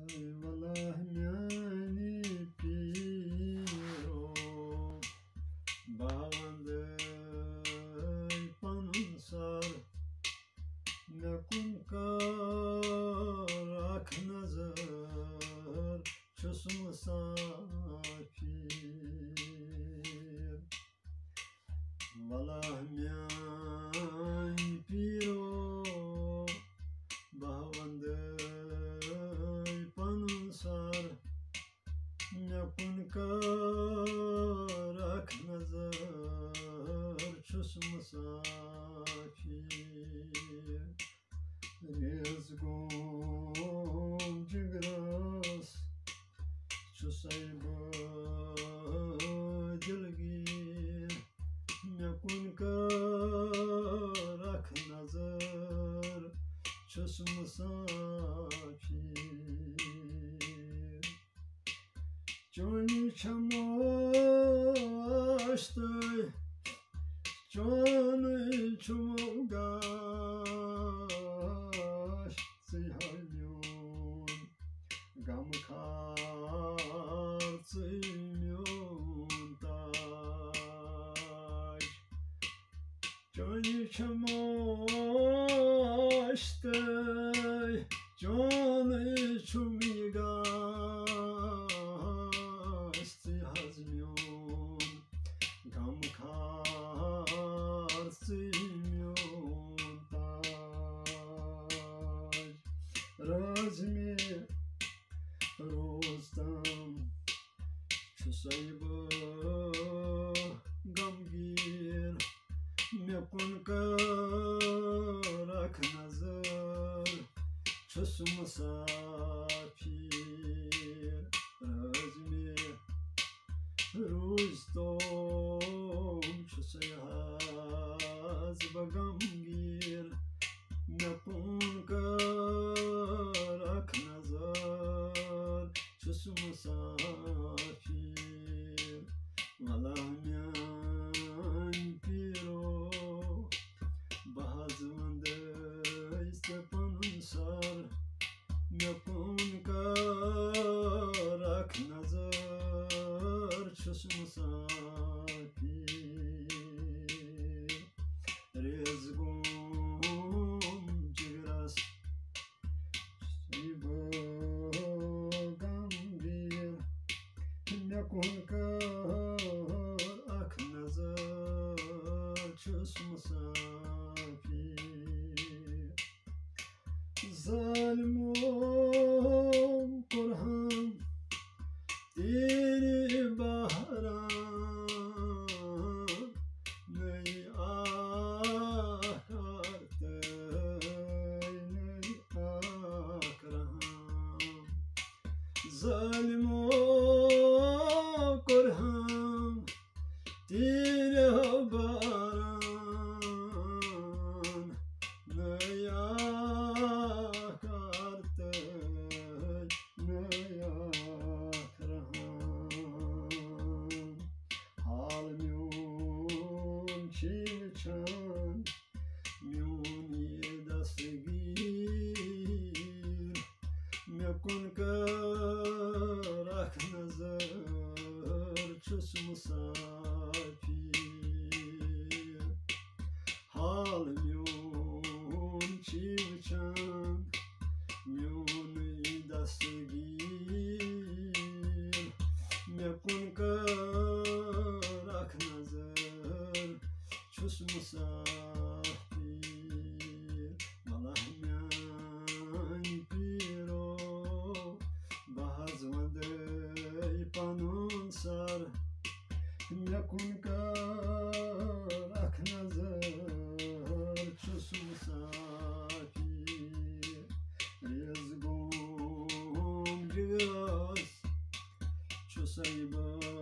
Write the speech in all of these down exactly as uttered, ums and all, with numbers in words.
والله میانی پیرو باوندی پنون سر نکن کار اک نظر چشم مسافیر والله میانی پیرو باوندی پنون سر نکن کار اک نظر چشم مسافیر رزقم جگرس چو سیب دلگیر نکن کار اک نظر چشم مسافیر جانی چماشته جانی چمگاش سیهایون غم کار سیمیون تاج جانی چماشته جانی چمگاش سیهایون غم کار سیمیون تاج رازمی رستم چو سیب غمگیر نکن کار اک نظر چشم مسافیر رازمی رستم چو سیب غمگیر نکن کار اک نظر چشم مسافیر والله میانی پیرو بازمانده است پنون سر نکن کار اک نظر چشم مسافیر رزقم جگرس سیب غمگیر نکن کار اک نظر چشم مسافیر ظالمم کرهم دیری بهرم نی آکرته نی آکرهم ظالمم کرهم دیری بهرم نی آکرته نی آکرهم حال میون چین چند میونی دستگیر نکن کار اک نظر چشم مسافیر حال میون چین چند میونی دستگیر نکن کار اک نظر چشم مسافیر والله میانی پیرو بازمانده پنون سر نکن کار اک نظر چشم مسافیر رزقم جگرس چو سیب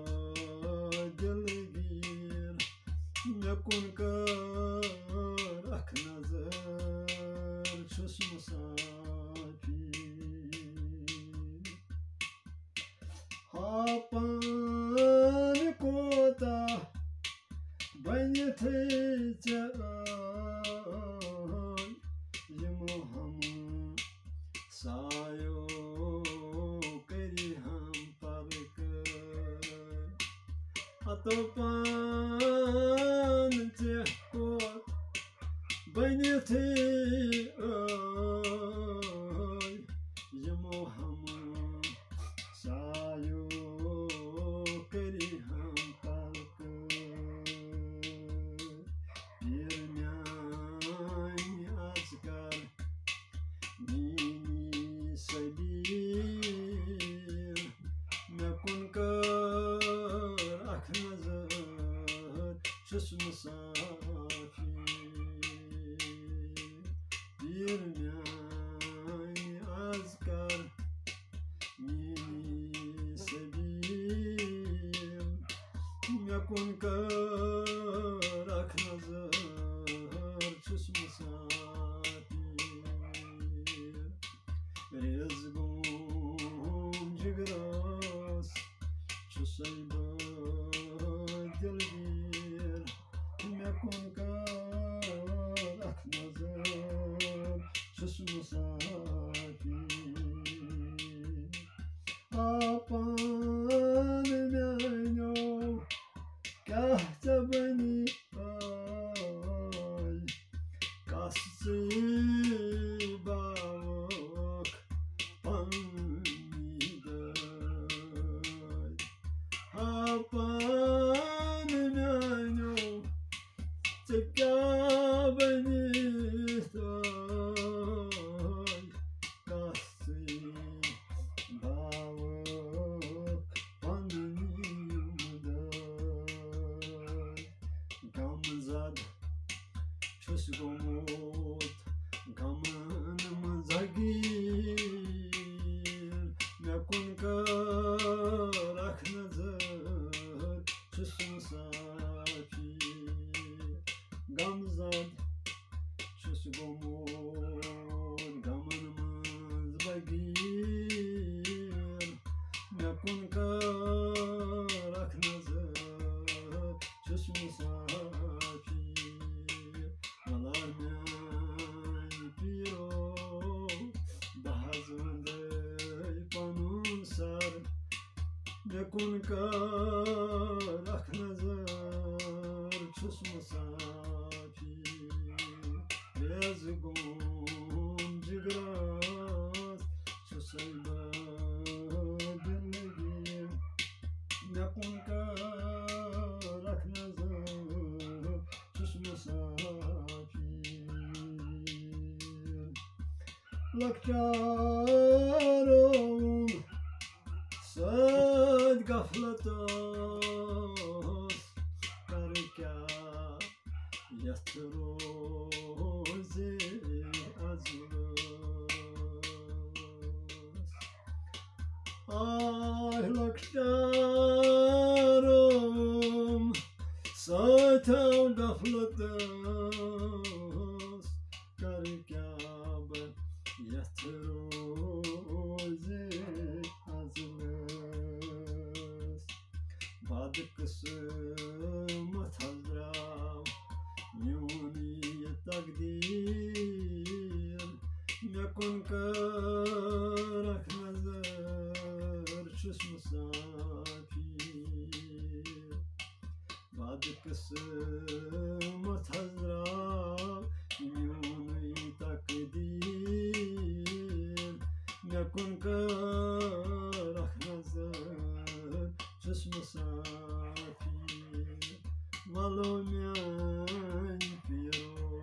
دلگیر نکن کار اک نظر چشم مسافیر هاپن کوتا بنیتی جای یمو هم سایو طوفان تحكوت بينتي أي جموهم سايو كريهم طلق يرمياني أذكر ميني سبيل نكون كراك نزل شسم صافي يرمياني أذكر ميني سبيل نكون كراك نزل شسم صافي رزقهم جقراس شو صيبة دلبير نكون كارك نظر شو اسمه صافي أبان معنو كهتبني آي كاسي باوك بانيداي أبان معنو تكابني ثاي كاسي باوك بانيداي كامن زاد شوس قموت كمان مزاقير نكون كارك نزل شوس مصافي قمزاد شوس قموت كمان مزاقير نكون كارك نزل شوس مصافي Malarmyan piro bahazundey panun sar nekun karak nazar çus musafi rezgum jigras çusayba dinlegim nekun karak nazar çus musafi لكجارون صد غفلتاس بركا يتروزي أزلاس آه لكجارون صد غفلتاس بركا يتروزي أزلاس بعد قسمة الراو يوني التقدير يكون كرك نظر شو اسمه صافي بعد قسمة الراو يوني تقدير نكون كرك نظر شو اسمه صافي والله ميان فيرو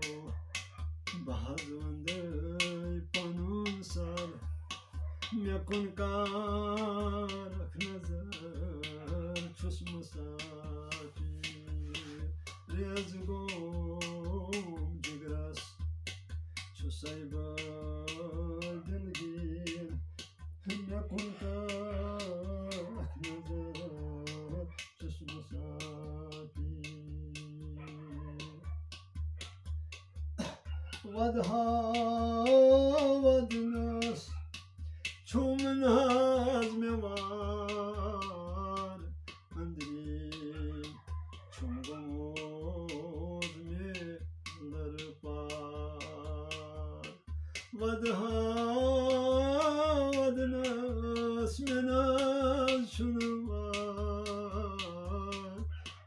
بحزن دي بانون سار نكون كرك نظر شو اسمه صافي رزقهم جگرس شو سايبا دلگیر نکن کارک نظر چشم صافی ودها ودناس چون ناز میوار اندری چون گموز میلر پار ودها ودناس مناز چون وار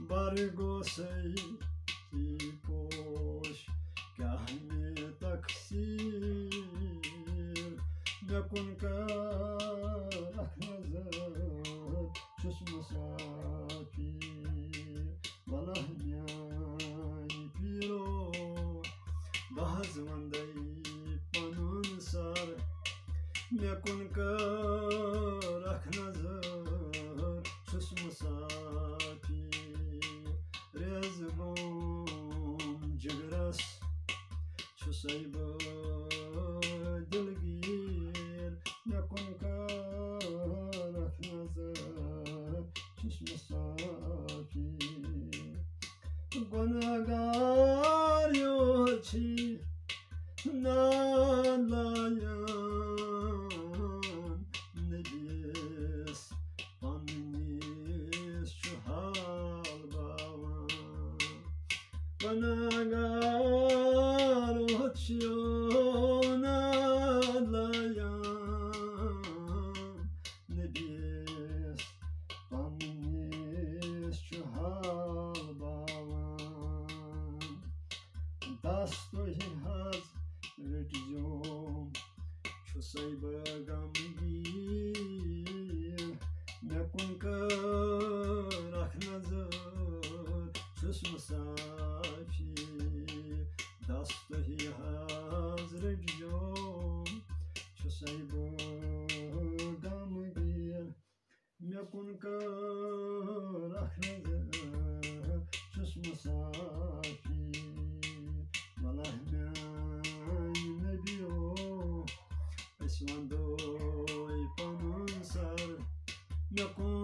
bargo sei ki posh kahme taksir nakun ka akhazat chusma safir valah nyani piro bahaz mandai panun sar nakun ka akhazat chusma safir rezgom jigras chusaiba dilgir nakun ka akhazat chusma safir gunagar yochi nalayan nebis panis chuhal bawan gunagar yochi nalayan nebis panis chuhal bawan dastoy haz rejom chusai bagamgir nakun ka rakhnazar chusma safir dastoy haz rejom chusai bagamgir nakun ka rakhnazar chusma safir valah nyani nebio eswandoy panun sar nakun